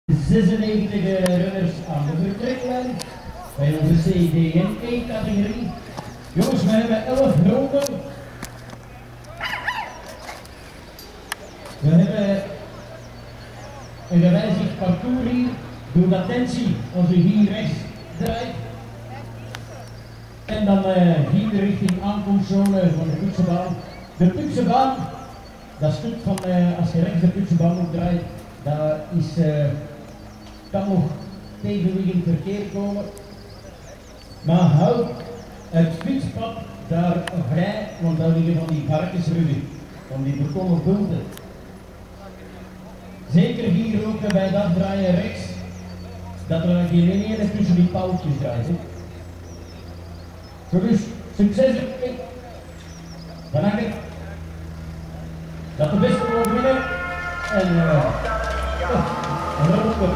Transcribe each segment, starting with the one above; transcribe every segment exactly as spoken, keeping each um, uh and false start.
zesennegentig runners aan de vertreklijn bij onze C D N E-categorie. Jongens, we hebben elf ronden. We hebben een gewijzigd parcours hier. Doe attentie als u hier rechts draait. En dan uh, hier richting aankomstzone van de Putsenbaan. De Putsenbaan, dat stuk van uh, als je rechts de Putsenbaan op draait, dat is, uh, kan nog tegenliggend verkeer komen. Maar hou het fietspad daar vrij, want daar liggen van die varkensruggen, van die betonnen bulten. Zeker hier ook bij dat draaien rechts, dat er geen ene tussen die paaltjes draait. He. Zo dus, succes ermee. Van harte. Dat de beste wordt winnen. En uh, oh, roken.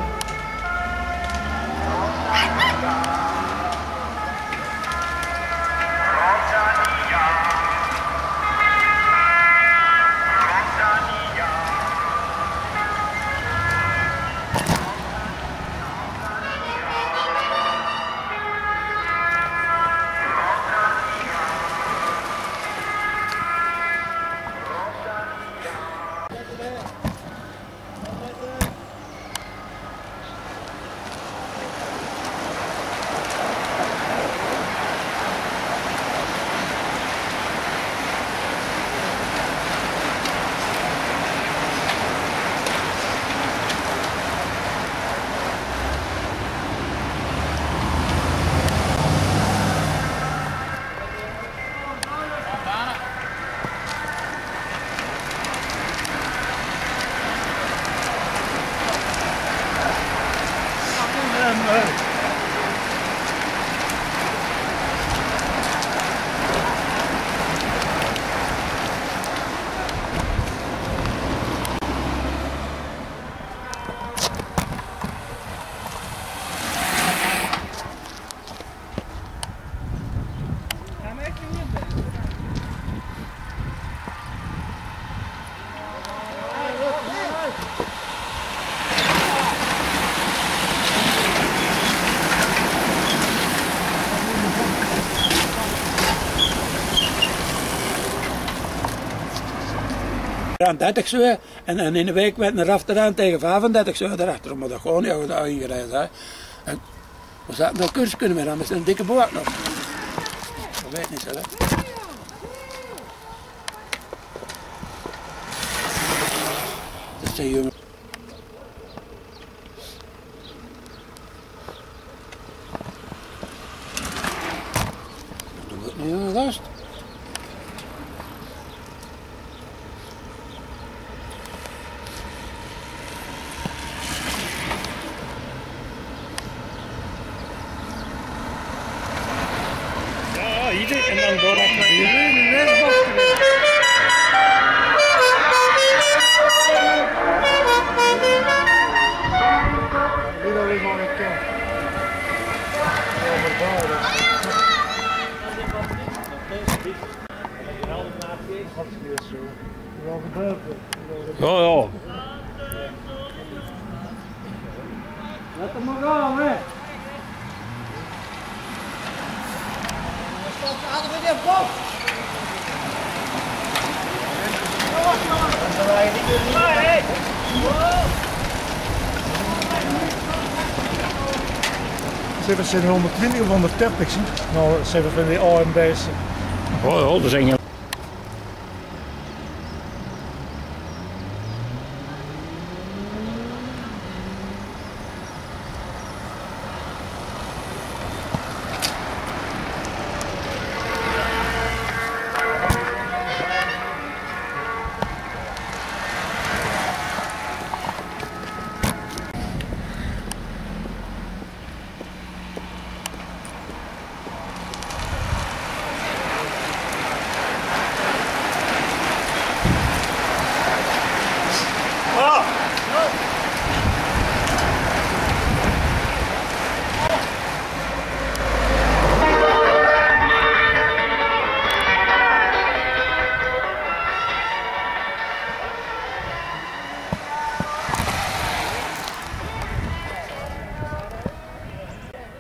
Aan dertig zo en, en in de week werd een erachteraan tegen vijfendertig zo erachter, maar dat gewoon niet goed ingereden. En we zaten nog cursus kunnen meer aan, met een dikke boord nog. Dat weet niet zo, hè. Dat zijn jongen. Dat wordt niet jongen gast. En dan door naar de restbak. Dit al even aan het kant. Ja, ja. Laat hem maar gaan, hè. Hadden we weer boven. Ze zijn honderdtwintig of honderddertig. Nou, ze hebben van die A en B's. Oh, ja, dat zijn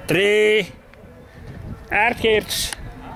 drie, Aardgeerts.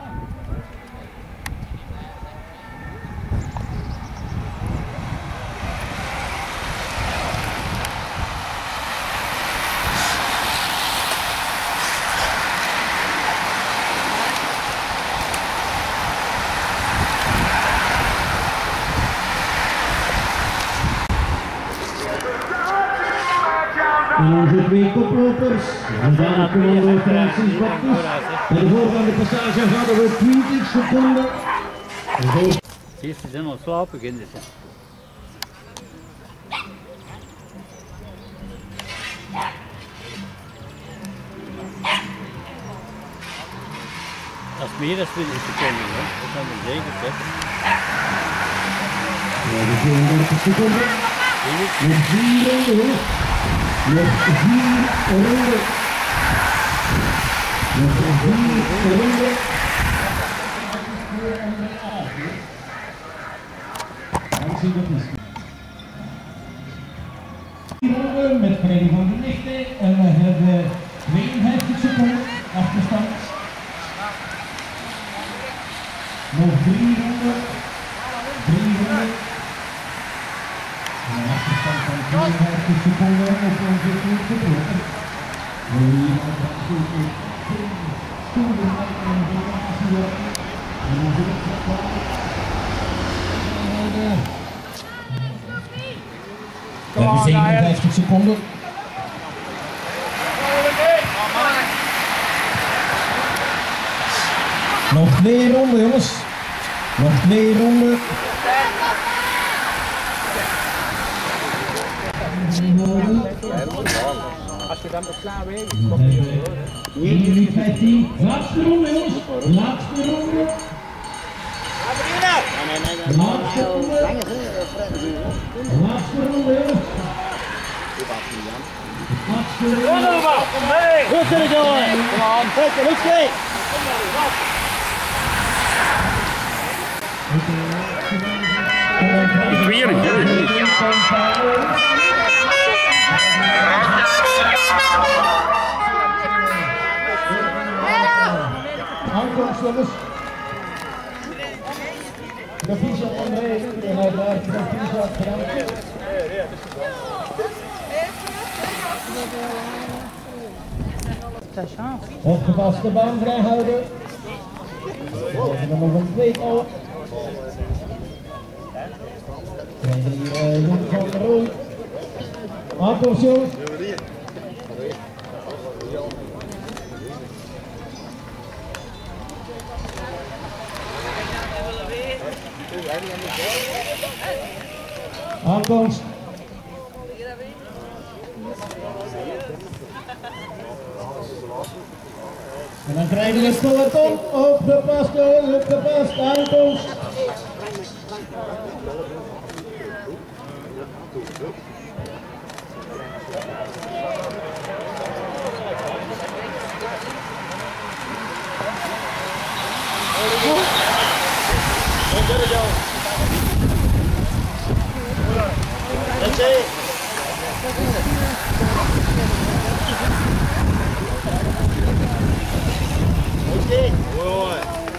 En onze twee koplopers, en dan kunnen we Francis Baptist. Bij de voorgaande passage hadden we twintig seconden. Zie je, ze zijn al slapen beginnen ze. Dat is meer dan twintig seconden, hè? Dat kan we zeker zeggen. Ja, de tweeëndertig seconden. Nog vier ronden. Nog vier ronden. Nog vier ronden. Vier ronden met Freddy van der Lichten en we hebben tweeënvijftig seconden achterstand. Nog drie ronden. Drie ronden. En een achterstand van tweeënvijftig seconden op onze eerste proper. We hebben hier nog een stoeltje. Stoeltje met een informatie op. En onze wedstrijd. We hebben zevenenvijftig seconden. Nog twee ronden, jongens. Nog twee ronden. Als je dan nog klaar weet, één minuut vijftien. Laatste ronde, jongens. Laatste ronde. Laatste ronde. Laatste ronde, jongens. Laatste ronde. Goed kunnen jongen! Kom aan, goed, goed, goed! Aankomst, jongens. De vieze André en uiteraard de vieze Frank. Opgepast de baan vrijhouden. We hebben nog een tweetal. We krijgen hier uh, Joen van der Rooij. Aankomst, jongens. Aankomst. En dan krijgen we het peloton opgepast, opgepast, aankomst. That's it. Oké. Mooi.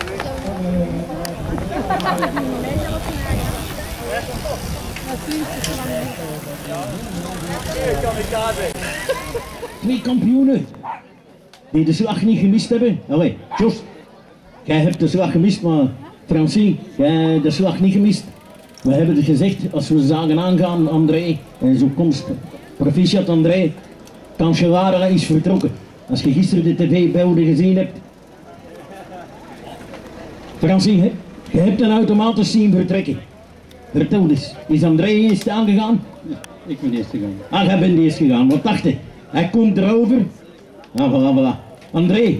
Twee kampioenen die de slag niet gemist hebben. Allee, Jos, jij hebt de slag gemist, maar Francine, jij hebt de slag niet gemist. We hebben het gezegd, als we zagen aangaan, André, en zo komst, proficiat André, Cancellara is vertrokken. Als je gisteren de tv-beelden gezien hebt. Francine, je hebt een automatisch zien vertrekken. Vertel eens, is André eerst aangegaan? Ja, ik ben eerst gegaan. Ah, jij bent eerst gegaan, wat dacht je? Hij komt erover. Ah, voilà, voilà. André.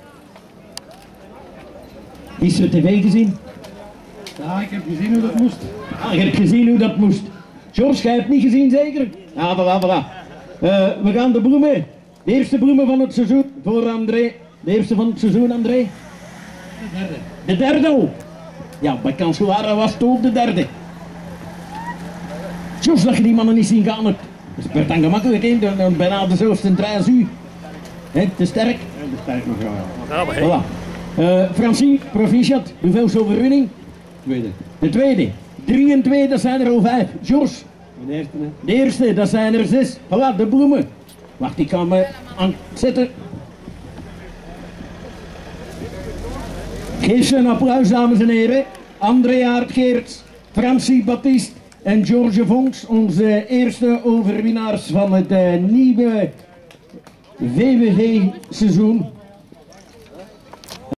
Gisteren tv gezien? Ja, ik heb gezien hoe dat moest. Ah, je hebt gezien hoe dat moest. George, jij hebt niet gezien zeker? Ah, voilà, voilà. Uh, we gaan de bloemen. De eerste bloemen van het seizoen voor André. De eerste van het seizoen, André. De derde. De derde al. Ja, bij Cancellara was het ook de derde. George, dat je die mannen niet zien gaan hebt. Dat is per dan gemakkelijk, hè? Dan, dan bijna dezelfde draai als u. He, te sterk. En de tijd nog gaan. Ja, maar hey. Voilà. Uh, Francine, proficiat, hoeveelste overwinning? Tweede. De tweede. Drie en twee, dat zijn er al vijf. George? De eerste, hè? De eerste, dat zijn er zes. Voilà, de bloemen. Wacht, ik kan me aan zetten. Geef ze een applaus, dames en heren. André Aert-Geerts, Francie Baptiste en George Vonks, onze eerste overwinnaars van het uh, nieuwe V W V-seizoen.